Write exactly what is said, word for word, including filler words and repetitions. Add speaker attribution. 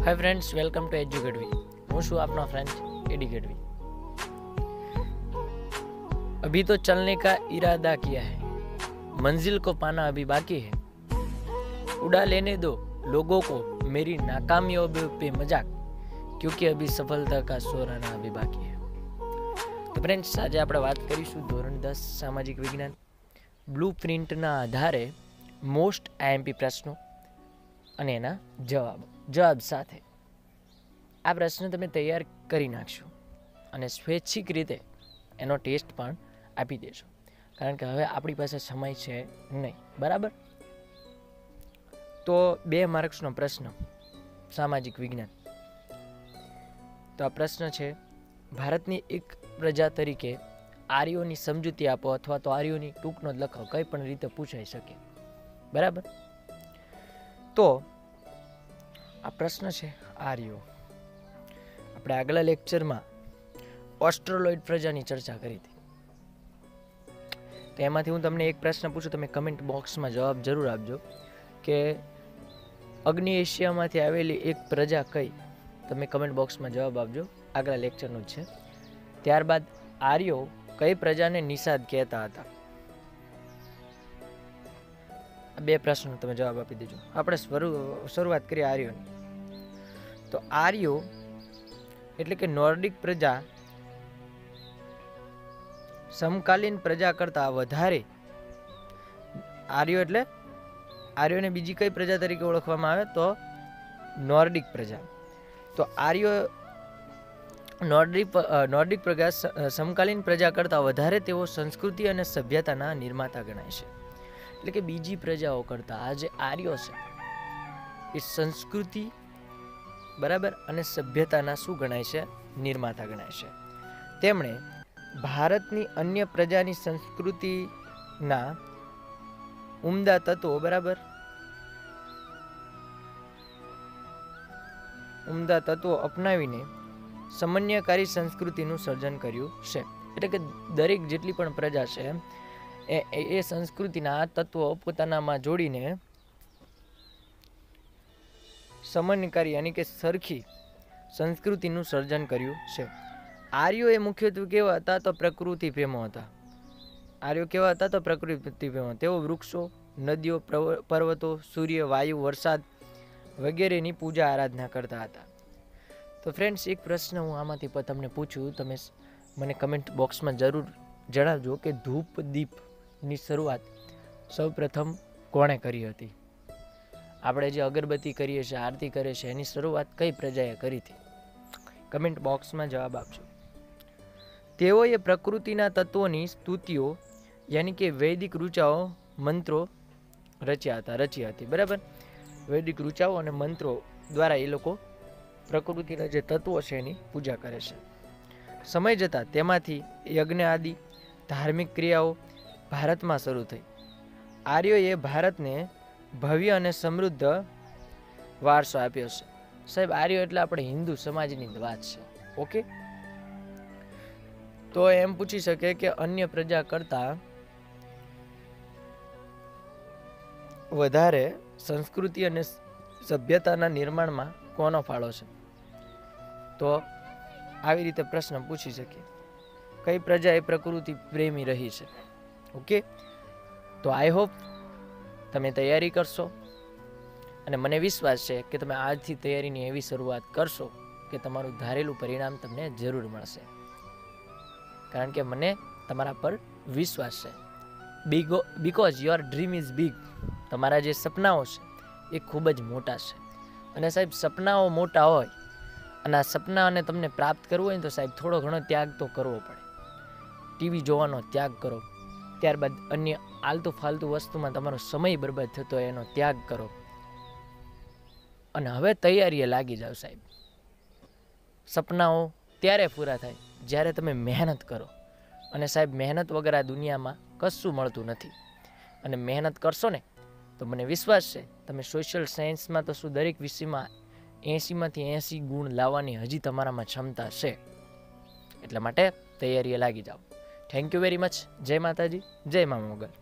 Speaker 1: Hi friends, welcome to Edu Gadhvi. हूँ छू आपनो फ्रेंड एडी गढ़वी। अभी तो चलने का इरादा किया है, मंजिल को पाना अभी बाकी है। उड़ा लेने दो लोगों को मेरी नाकामियों पे मजाक, क्योंकि अभी सफलता का सोराना अभी बाकी है। तो फ्रेंड्स, आज આપણે વાત કરીશું ધોરણ દસ સામાજિક વિજ્ઞાન બ્લુપ્રિન્ટના આધારે મોસ્ટ આઈએમપી પ્રશ્નો અને એના જવાબ જવાબ સાથે આ પ્રશ્ન તમે તૈયાર કરી નાખશો અને સ્વૈચ્છિક રીતે એનો ટેસ્ટ પણ આપી દેશો, કારણ કે હવે આપણી પાસે સમય છે નહીં, બરાબર? તો બે માર્ક્સનો પ્રશ્ન સામાજિક વિજ્ઞાન. તો આ પ્રશ્ન છે, ભારતની એક પ્રજા તરીકે આર્યોની સમજૂતી આપો, અથવા તો આર્યોની ટૂંકનો જ લખો, કઈ પણ રીતે પૂછાઈ શકે, બરાબર? તો આ પ્રશ્ન છે આર્યો. આપણે આગલા લેક્ચરમાં ઓસ્ટ્રોલોઇડ પ્રજાની ચર્ચા કરી હતી, તો એમાંથી હું તમને એક પ્રશ્ન પૂછું, તમે કમેન્ટ બોક્સમાં જવાબ જરૂર આપજો કે અગ્નિ એશિયામાંથી આવેલી એક પ્રજા કઈ. તમે કમેન્ટ બોક્સમાં જવાબ આપજો, આગલા લેક્ચરનું જ છે. ત્યારબાદ આર્યો કઈ પ્રજાને નિષાદ કહેતા હતા? બે પ્રશ્નો તમે જવાબ આપી દેજો. આપણે શરૂઆત કરીએ આર્યોની. તો આર્યો એટલે કે નોર્ડિક પ્રજા સમકાલીન પ્રજા કરતા વધારે, આર્યો એટલે આર્યોને બીજી કઈ પ્રજા તરીકે ઓળખવામાં આવે તો નોર્ડિક પ્રજા. તો આર્યો નોર્ડિક નોર્ડિક પ્રજા સમકાલીન પ્રજા કરતા વધારે તેઓ સંસ્કૃતિ અને સભ્યતાના નિર્માતા ગણાય છે. એટલે કે બીજી પ્રજાઓ કરતા આ જે આર્યો છે એ સંસ્કૃતિ, બરાબર, અને સભ્યતાના શું ગણાય છે? નિર્માતા ગણાય છે. તેમણે ભારતની અન્ય પ્રજાની સંસ્કૃતિના ઉમદા તત્વો, બરાબર, ઉમદા તત્વો અપનાવીને સમન્વયકારી સંસ્કૃતિનું સર્જન કર્યું છે. એટલે કે દરેક જેટલી પણ પ્રજા છે એ એ સંસ્કૃતિના તત્વો પોતાનામાં જોડીને સમન્વયકારી યાની કે સરખી સંસ્કૃતિનું સર્જન કર્યું છે. આર્યો એ મુખ્યત્વે કેવા હતા તો પ્રકૃતિ પ્રેમો હતા. આર્યો કેવા હતા તો પ્રકૃતિ પ્રેમો. તેઓ વૃક્ષો, નદીઓ, પર્વતો, સૂર્ય, વાયુ, વરસાદ વગેરેની પૂજા આરાધના કરતા હતા. તો ફ્રેન્ડ્સ, એક પ્રશ્ન હું આમાંથી તમને પૂછું, તમે મને કમેન્ટ બોક્સમાં જરૂર જણાવજો કે ધૂપ દીપની શરૂઆત સૌ પ્રથમ કોણે કરી હતી? આપણે જે અગરબત્તી કરીએ છીએ, આરતી કરીએ છીએ, એની શરૂઆત કઈ પ્રજાએ કરી હતી? કમેન્ટ બોક્સમાં જવાબ આપજો. તેઓએ પ્રકૃતિના તત્વોની સ્તુતિઓ યાની કે વૈદિક ઋચાઓ, મંત્રો રચ્યા હતા રચ્યા હતી બરાબર. વૈદિક ઋચાઓ અને મંત્રો દ્વારા એ લોકો પ્રકૃતિના જે તત્વો છે એની પૂજા કરે છે. સમય જતાં તેમાંથી યજ્ઞ આદિ ધાર્મિક ક્રિયાઓ ભારતમાં શરૂ થઈ. આર્યોએ ભારતને ભવ્ય અને સમૃદ્ધ વારસો આપ્યો છે. સાહેબ, આર્યો એટલે આપણે હિન્દુ સમાજની વાત છે, ઓકે? તો એમ પૂછી શકે કે અન્ય પ્રજા કરતા વધારે સંસ્કૃતિ અને સભ્યતાના નિર્માણમાં કોનો ફાળો છે? તો આવી રીતે પ્રશ્ન પૂછી શકીએ, કઈ પ્રજા એ પ્રકૃતિ પ્રેમી રહી છે, ઓકે? તો આઈ હોપ તમે તૈયારી કરશો, અને મને વિશ્વાસ છે કે તમે આજથી તૈયારીની એવી શરૂઆત કરશો કે તમારું ધારેલું પરિણામ તમને જરૂર મળશે, કારણ કે મને તમારા પર વિશ્વાસ છે. બિગો because your dream is big. તમારા જે સપનાઓ છે એ ખૂબ જ મોટા છે. અને સાહેબ, સપનાઓ મોટા હોય અને આ સપનાને તમને પ્રાપ્ત કરવું હોય ને તો સાહેબ થોડો ઘણો ત્યાગ તો કરવો પડે. ટીવી જોવાનો ત્યાગ કરો, ત્યારબાદ અન્ય આલતુ ફાલતુ વસ્તુમાં તમારો સમય બરબાદ થતો હોય એનો ત્યાગ કરો, અને હવે તૈયારીએ લાગી જાઓ સાહેબ. સપનાઓ ત્યારે પૂરા થાય જ્યારે તમે મહેનત કરો, અને સાહેબ મહેનત વગર આ દુનિયામાં કશું મળતું નથી. અને મહેનત કરશો ને તો મને વિશ્વાસ છે તમે સોશિયલ સાયન્સમાં તો શું દરેક વિષયમાં એંસીમાંથી એંસી ગુણ લાવવાની હજી તમારામાં ક્ષમતા છે. એટલા માટે તૈયારીએ લાગી જાઓ. Thank you very much. જય માતાજી, જય મા મોગલ.